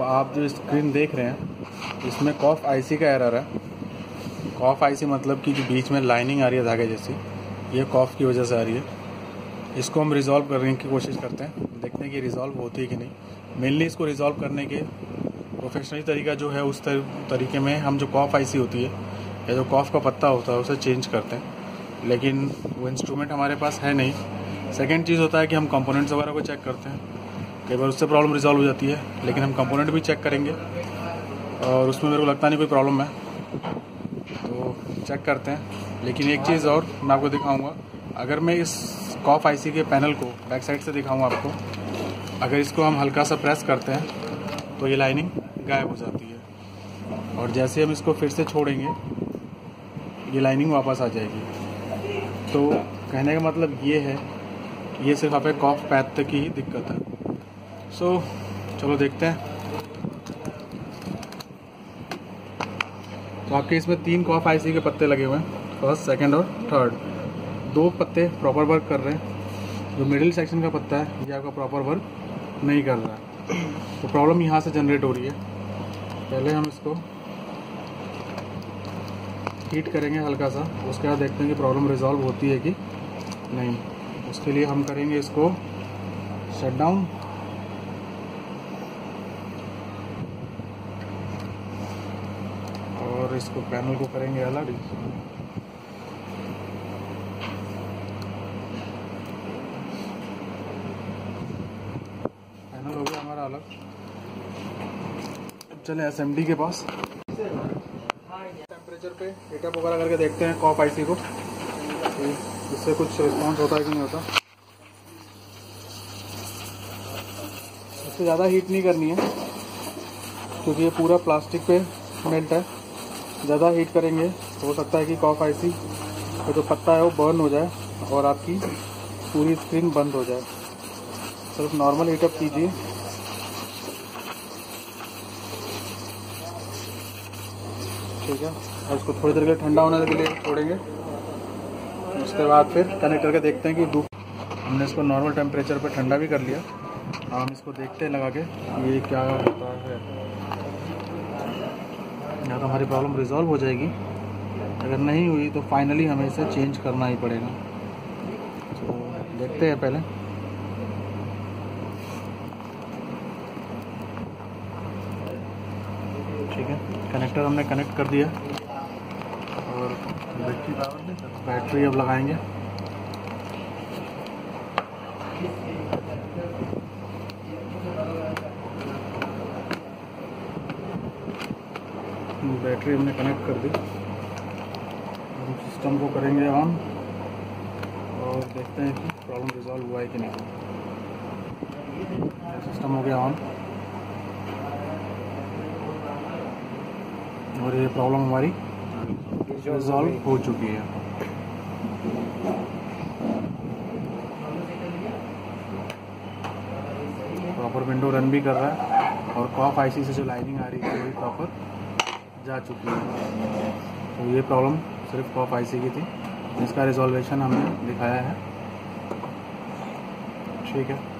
आप जो स्क्रीन देख रहे हैं इसमें कॉफ आईसी का एरर है। कॉफ आईसी मतलब कि जो बीच में लाइनिंग आ रही है धागे जैसी, ये कॉफ की वजह से आ रही है। इसको हम रिज़ॉल्व करने की कोशिश करते हैं, देखते हैं कि रिज़ॉल्व होती है कि नहीं। मेनली इसको रिज़ॉल्व करने के प्रोफेशनल तरीका जो है उस तरीके में हम जो कॉफ आईसी होती है या जो कॉफ का पत्ता होता है उसे चेंज करते हैं, लेकिन वो इंस्ट्रूमेंट हमारे पास है नहीं। सेकेंड चीज़ होता है कि हम कंपोनेंट्स वगैरह को चेक करते हैं, कई बार उससे प्रॉब्लम रिजॉल्व हो जाती है, लेकिन हम कंपोनेंट भी चेक करेंगे और उसमें मेरे को लगता नहीं कोई प्रॉब्लम है, तो चेक करते हैं। लेकिन एक चीज़ और मैं आपको दिखाऊंगा, अगर मैं इस कॉफ आईसी के पैनल को बैक साइड से दिखाऊंगा आपको, अगर इसको हम हल्का सा प्रेस करते हैं तो ये लाइनिंग गायब हो जाती है, और जैसे हम इसको फिर से छोड़ेंगे ये लाइनिंग वापस आ जाएगी। तो कहने का मतलब ये है कि ये सिर्फ आपके कॉफ पैथ तक की ही दिक्कत है। चलो देखते हैं। तो आपके इसमें 3 कॉफ आईसी के पत्ते लगे हुए हैं, फर्स्ट, सेकंड और थर्ड। 2 पत्ते प्रॉपर वर्क कर रहे हैं, जो मिडिल सेक्शन का पत्ता है ये आपका प्रॉपर वर्क नहीं कर रहा है। तो प्रॉब्लम यहाँ से जनरेट हो रही है। पहले हम इसको हीट करेंगे हल्का सा, उसके बाद देखते हैं कि प्रॉब्लम रिजॉल्व होती है कि नहीं। उसके लिए हम करेंगे इसको शट डाउन, और इसको पैनल को करेंगे अलग। पैनल हो गया हमारा अलग। चले एसएमडी के पास, टेम्परेचर पे हीटअप वगैरह करके देखते हैं कॉफ आईसी को, इससे कुछ रिस्पॉन्स होता है कि नहीं होता। इससे ज़्यादा हीट नहीं करनी है क्योंकि ये पूरा प्लास्टिक पे मेल्ट है। ज़्यादा हीट करेंगे तो हो सकता है कि कॉफ आईसी का जो पत्ता है वो बर्न हो जाए और आपकी पूरी स्क्रीन बंद हो जाए। सिर्फ नॉर्मल हीटअप कीजिए। ठीक है, और इसको थोड़ी देर के लिए ठंडा होने के लिए छोड़ेंगे। उसके बाद फिर कनेक्ट करके देखते हैं कि धूप, हमने इसको नॉर्मल टेम्परेचर पर ठंडा भी कर लिया। हम इसको देखते हैं लगा के ये क्या होता है। या तो हमारी प्रॉब्लम रिजॉल्व हो जाएगी, अगर नहीं हुई तो फाइनली हमें इसे चेंज करना ही पड़ेगा। तो देखते हैं पहले। ठीक है, कनेक्टर हमने कनेक्ट कर दिया और बैटरी अब लगाएंगे। बैटरी हमने कनेक्ट कर दी। हम सिस्टम को करेंगे ऑन और देखते हैं कि प्रॉब्लम रिजॉल्व हुआ है कि नहीं। सिस्टम हो गया ऑन और ये प्रॉब्लम हमारी रिजॉल्व हो चुकी है। प्रॉपर विंडो रन भी कर रहा है और कॉफ आईसी से जो लाइनिंग आ रही है वो प्रॉपर जा चुकी है। तो ये प्रॉब्लम सिर्फ कॉफ आईसी की थी, इसका रिजॉल्वेशन हमने दिखाया है। ठीक है।